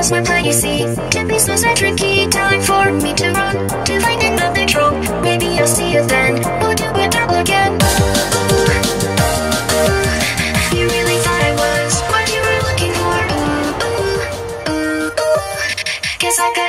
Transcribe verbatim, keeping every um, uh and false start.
that's my plan, you see. To be so so tricky, time for me to run, to find another trope. Maybe I'll see you then, we'll do it double again. Ooh, ooh, you really thought I was what you were looking for. Ooh, ooh, ooh, ooh. Guess I got